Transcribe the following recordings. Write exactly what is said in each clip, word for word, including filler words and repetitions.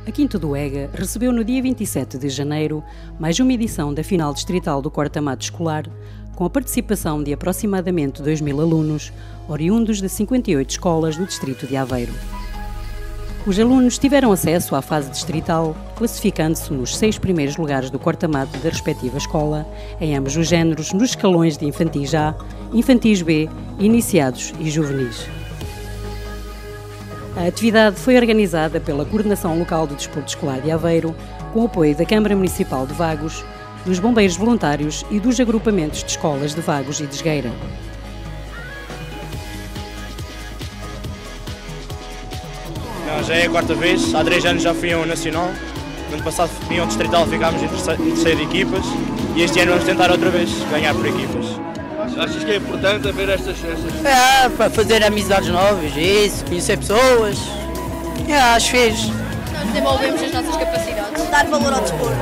A Quinta do Ega recebeu no dia vinte e sete de janeiro mais uma edição da final distrital do corta-mato escolar, com a participação de aproximadamente dois mil alunos, oriundos de cinquenta e oito escolas do distrito de Aveiro. Os alunos tiveram acesso à fase distrital, classificando-se nos seis primeiros lugares do corta-mato da respectiva escola, em ambos os géneros, nos escalões de infantis A, infantis B, iniciados e juvenis. A atividade foi organizada pela Coordenação Local do Desporto Escolar de Aveiro, com o apoio da Câmara Municipal de Vagos, dos Bombeiros Voluntários e dos agrupamentos de escolas de Vagos e de Esgueira. Não, já é a quarta vez, há três anos já fui ao Nacional, no ano passado fui ao Distrital, ficámos em terceira equipas e este ano vamos tentar outra vez ganhar por equipas. Achas que é importante haver estas festas? É, para fazer amizades novas, isso, conhecer pessoas. É, acho fixe. Nós desenvolvemos as nossas capacidades. Dar valor ao desporto.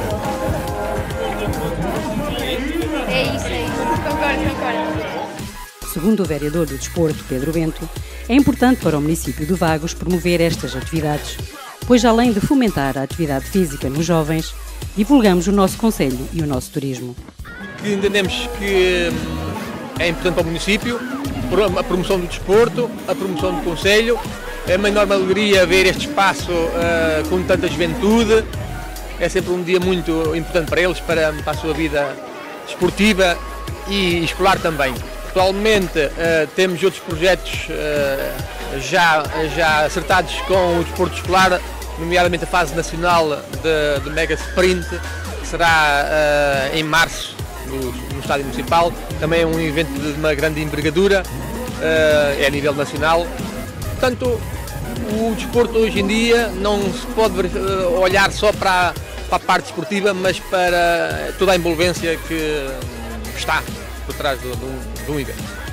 É isso, é isso. Concordo, concordo. Segundo o vereador do Desporto, Pedro Bento, é importante para o município de Vagos promover estas atividades, pois além de fomentar a atividade física nos jovens, divulgamos o nosso concelho e o nosso turismo. Que entendemos que é importante para o município, a promoção do desporto, a promoção do concelho. É uma enorme alegria ver este espaço uh, com tanta juventude. É sempre um dia muito importante para eles, para, para a sua vida esportiva e escolar também. Atualmente uh, temos outros projetos uh, já, já acertados com o desporto escolar, nomeadamente a fase nacional de, de Mega Sprint, que será uh, em março no, no Estádio Municipal. Também é um evento de uma grande envergadura, uh, é a nível nacional. Portanto, o desporto hoje em dia não se pode olhar só para, para a parte esportiva, mas para toda a envolvência que está por trás de um evento.